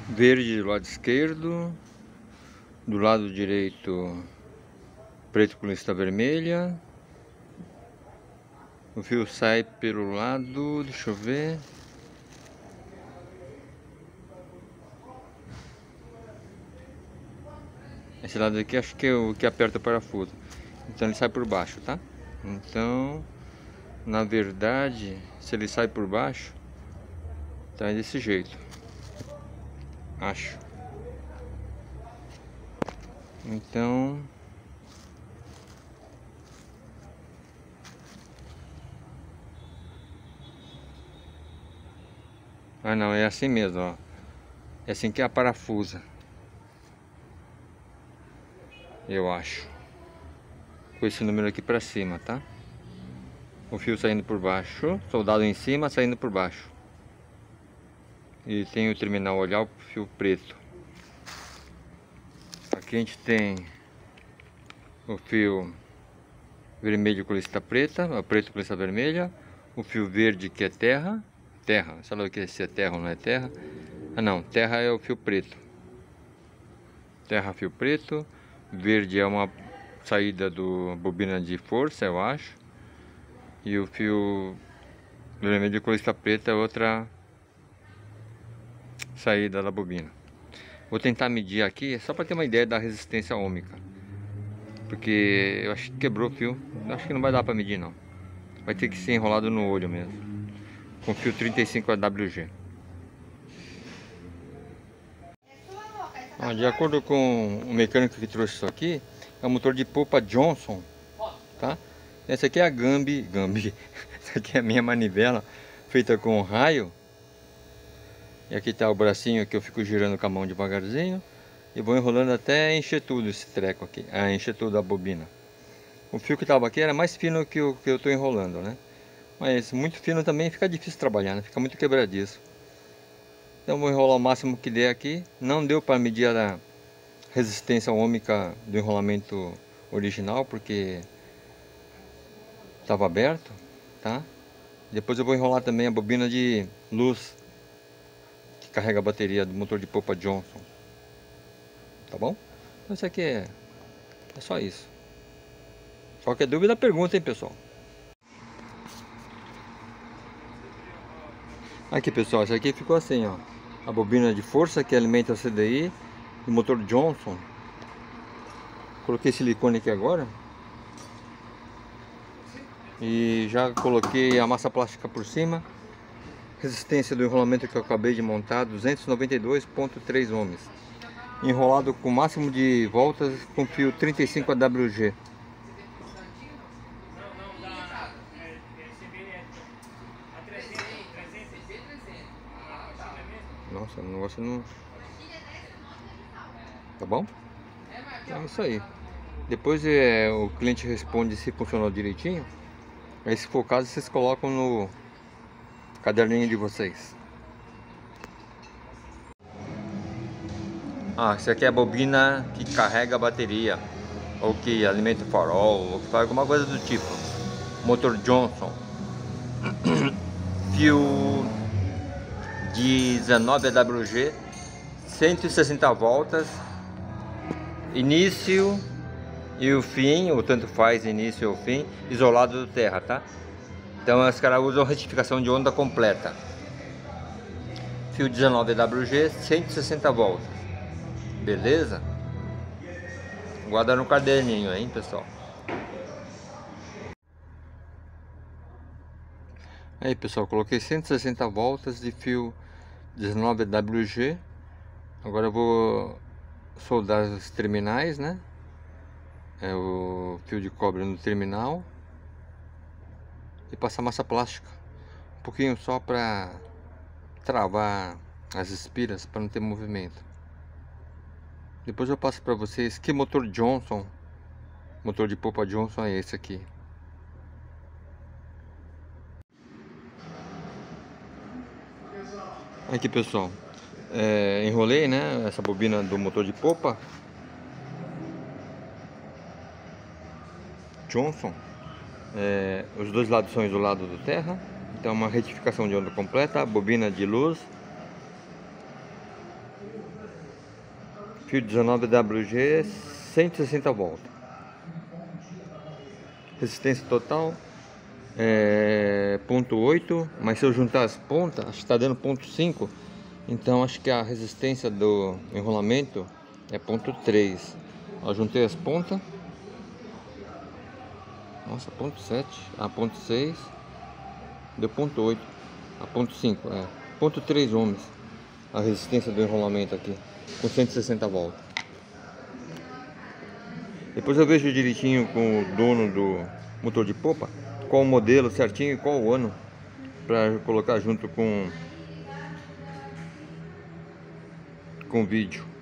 Verde do lado esquerdo, do lado direito preto com lista vermelha. O fio sai pelo lado, deixa eu ver. Esse lado aqui acho que é o que aperta o parafuso. Então ele sai por baixo, tá? Então, na verdade, se ele sai por baixo, tá desse jeito. Acho. Então, ah não, é assim mesmo, ó. É assim que é a parafusa. Eu acho. Com esse número aqui pra cima, tá? O fio saindo por baixo, soldado em cima, saindo por baixo. E tem o terminal olhar, o fio preto. Aqui a gente tem o fio vermelho com lista preta, o preto com lista vermelha. O fio verde que é terra. Terra, sabe o que é, se é terra ou não é terra? Ah não, terra é o fio preto. Terra, fio preto. Verde é uma saída do bobina de força, eu acho. E o fio vermelho com lista preta é outra saída da bobina. Vou tentar medir aqui, só para ter uma ideia da resistência ômica. Porque eu acho que quebrou o fio. Acho que não vai dar para medir não. Vai ter que ser enrolado no olho mesmo. Com fio 35 AWG. De acordo com o mecânico que trouxe isso aqui, é um motor de polpa Johnson, tá? Essa aqui é a Gambi. Essa aqui é a minha manivela feita com raio. E aqui tá o bracinho que eu fico girando com a mão devagarzinho. E vou enrolando até encher tudo esse treco aqui. Encher tudo a bobina. O fio que tava aqui era mais fino que o que eu tô enrolando, né? Mas muito fino também fica difícil trabalhar, né? Fica muito quebradiço. Então vou enrolar o máximo que der aqui. Não deu para medir a resistência ômica do enrolamento original, porque estava aberto, tá? Depois eu vou enrolar também a bobina de luz que carrega a bateria do motor de polpa Johnson. Tá bom? Então isso aqui é só isso. Qualquer dúvida, pergunta, hein, pessoal. Aqui, pessoal, isso aqui ficou assim, ó. A bobina de força que alimenta a CDI, o motor Johnson. Coloquei silicone aqui agora. E já coloquei a massa plástica por cima. Resistência do enrolamento que eu acabei de montar, 292,3 ohms. Enrolado com o máximo de voltas com fio 35 AWG. Nossa, o negócio não... Tá bom? Então é isso aí. Depois o cliente responde se funcionou direitinho. Aí se for o caso, vocês colocam no caderninho de vocês. Isso aqui é a bobina que carrega a bateria, ou que alimenta o farol, ou que faz alguma coisa do tipo. Motor Johnson. Fio de 19 AWG, 160 voltas. Início e o fim, ou tanto faz início ou fim, isolado do terra, tá? Então os caras usam retificação de onda completa. Fio 19 AWG, 160 voltas. Beleza? Guarda no caderninho aí, pessoal. Aí, pessoal, coloquei 160 voltas de fio 19 AWG. Agora eu vou soldar os terminais, né? É o fio de cobre no terminal. E passar massa plástica. Um pouquinho só para travar as espiras, para não ter movimento. Depois eu passo para vocês que motor Johnson, motor de polpa Johnson é esse aqui. Aqui, pessoal, enrolei, né, essa bobina do motor de polpa Johnson. Os dois lados são isolados do terra. Então uma retificação de onda completa, bobina de luz. Fio 19WG, 160 voltas. Resistência total é 0,8, mas se eu juntar as pontas, acho que está dando 0,5. Então acho que a resistência do enrolamento é 0,3. Eu juntei as pontas. Nossa, 0,7, a 0,6 deu 0,8, a 0,5 é 0,3 ohms a resistência do enrolamento aqui com 160 voltas. Depois eu vejo direitinho com o dono do motor de popa qual o modelo certinho e qual o ano, para colocar junto com o vídeo.